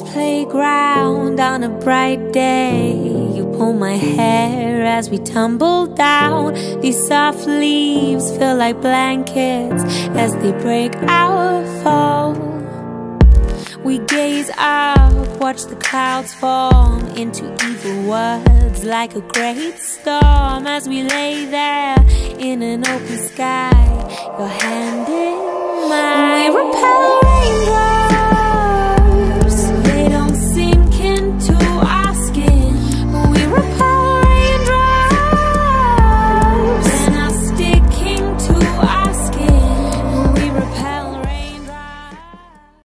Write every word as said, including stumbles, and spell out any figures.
playground on a bright day. You pull my hair as we tumble down. These soft leaves feel like blankets as they break our fall. We gaze up, watch the clouds form into evil words like a great storm. As we lay there in an open sky, your hand in mine, we repel raindrops